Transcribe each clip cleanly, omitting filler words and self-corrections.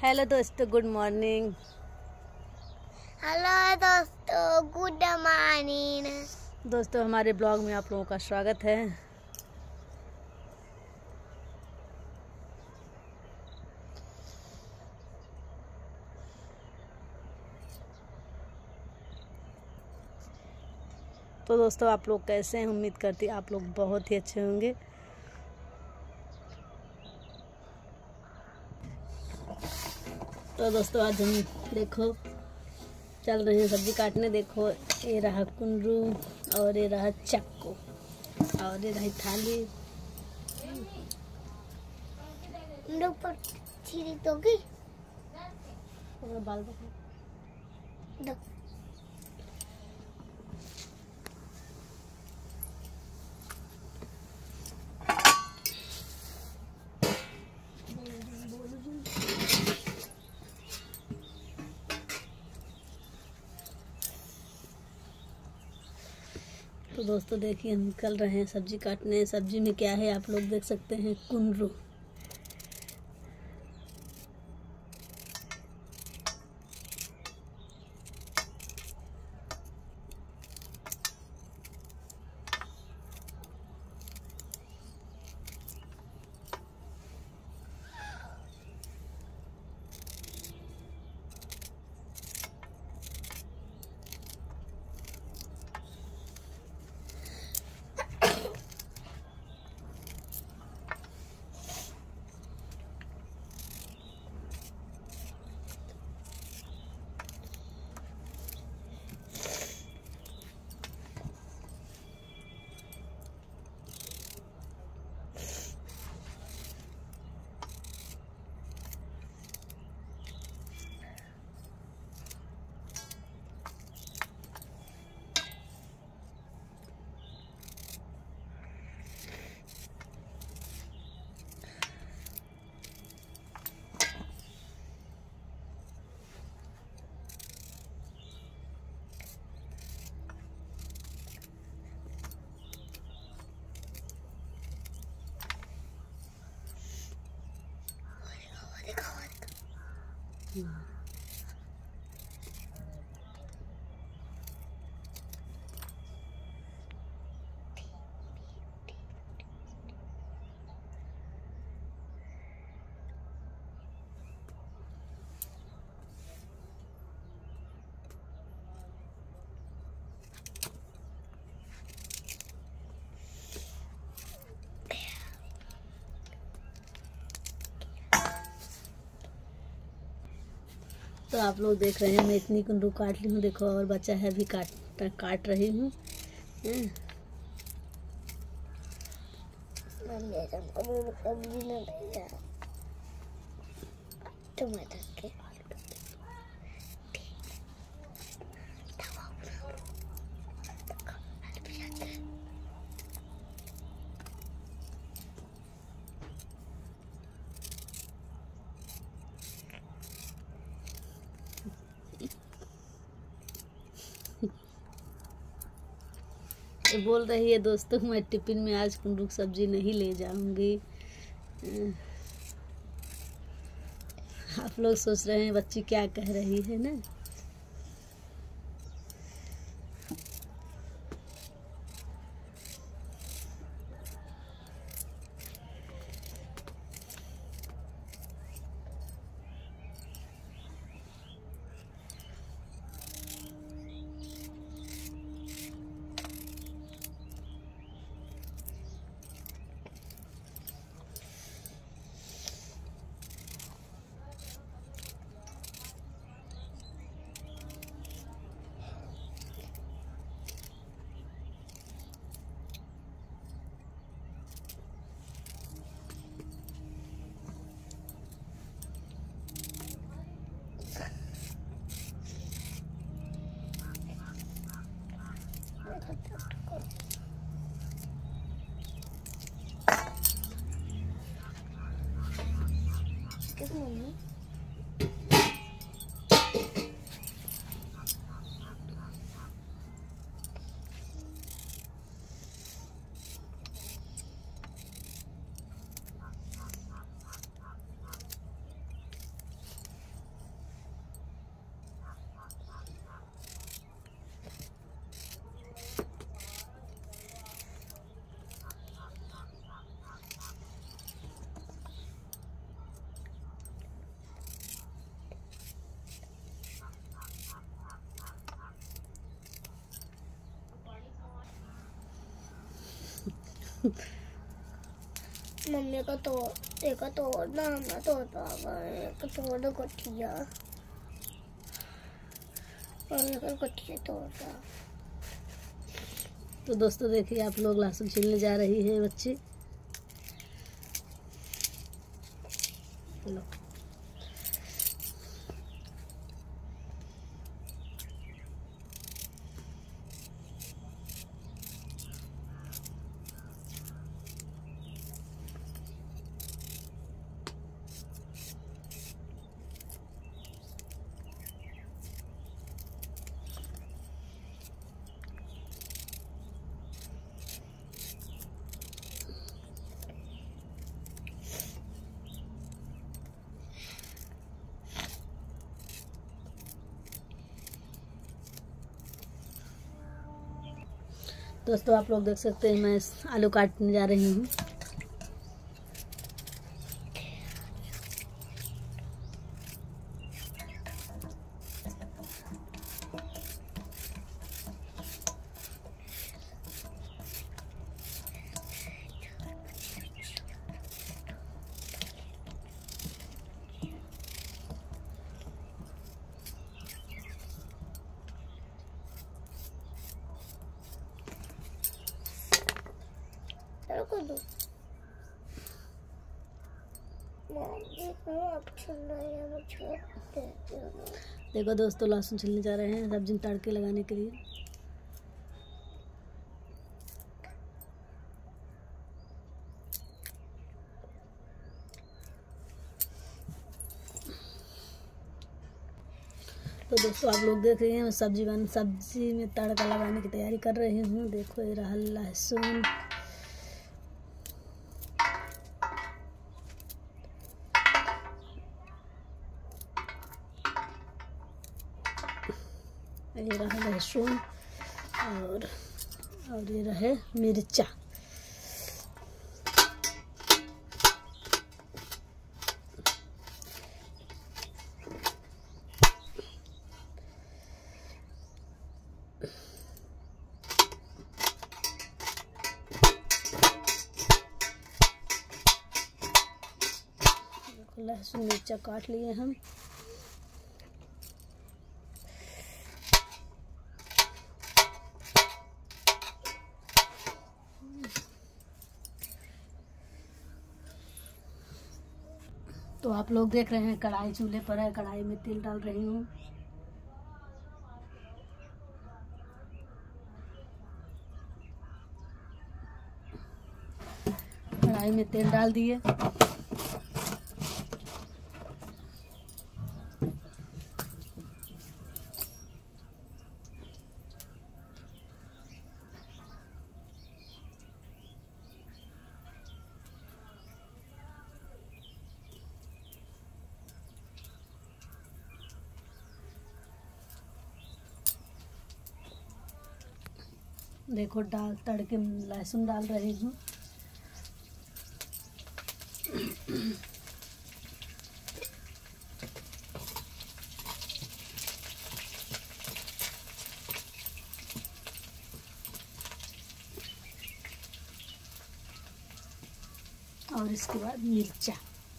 Hello दोस्तों, good morning. Hello दोस्तों, good morning. दोस्तों, हमारे ब्लॉग में आप लोगों का स्वागत है। तो दोस्तों, आप लोग कैसे हैं? उम्मीद करती आप लोग बहुत ही अच्छे होंगे। तो दोस्तों, आज हम देखो चल रहे हैं सब्जी काटने। देखो, ये रहा कुंदरू और ये रहा चाकू और ये रही थाली। ऊपर छिरी तो गई बाल दो। तो दोस्तों देखिए, हम निकल रहे हैं सब्जी काटने। सब्जी में क्या है आप लोग देख सकते हैं, कुंदरू। तो आप लोग देख रहे हैं, मैं इतनी कुंदरू काट ली हूँ। देखो, और बचा है, अभी काट रही हूँ। टमाटर के बोल रही है दोस्तों, मैं टिफिन में आज कुंदरू की सब्जी नहीं ले जाऊंगी। आप लोग सोच रहे हैं बच्ची क्या कह रही है ना। मम्मी मम्मी को तो एक तोड़ना मैं तोड़ता एक तोड़ गठिया मम्मी को गठिया तोड़ता। तो दोस्तों देखिए, आप लोग लहसुन छीलने जा रही है बच्ची। लो दोस्तों, आप लोग देख सकते हैं मैं आलू काटने जा रही हूँ। को दो मम्मी को अच्छा नहीं है मुझे देती हूँ। देखो दोस्तों, लहसुन छिलने जा रहे हैं सब्जी में तड़के लगाने के लिए। तो दोस्तों, आप लोग देख रहे हैं मैं सब्जी में तड़का लगाने की तैयारी कर रही हूँ। देखो ये रहा लहसुन, ये रहा लहसुन और ये रहे मिर्चा। लहसुन मिर्चा काट लिए हम। तो आप लोग देख रहे हैं कढ़ाई चूल्हे पर है, कढ़ाई में तेल डाल रही हूँ। कढ़ाई में तेल डाल दिए। देखो तड़के लहसुन डाल रही हूँ। और इसके बाद मिर्चा।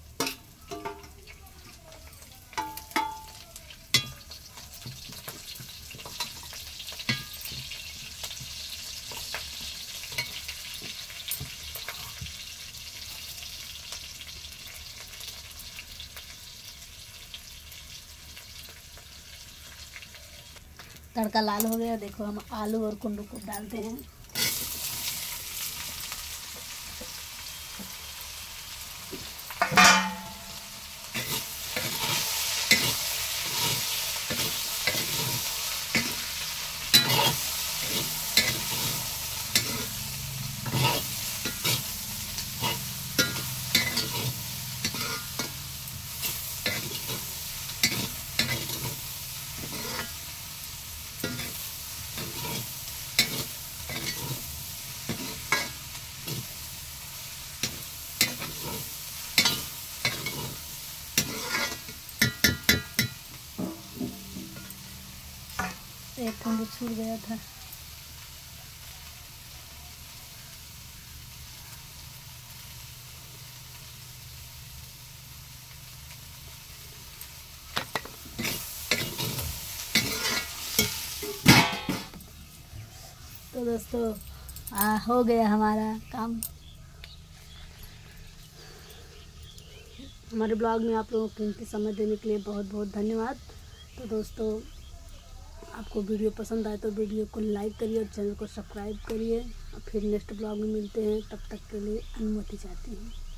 तड़का लाल हो गया। देखो हम आलू और कुंदरू को डालते हैं। एक कुंदरू छूट गया था। तो दोस्तों हो गया हमारा काम। हमारे ब्लॉग में आप लोगों को कीमती समय देने के लिए बहुत बहुत धन्यवाद। तो दोस्तों आपको वीडियो पसंद आए तो वीडियो को लाइक करिए और चैनल को सब्सक्राइब करिए। और फिर नेक्स्ट ब्लॉग में मिलते हैं, तब तक के लिए अनुमति चाहती हूँ।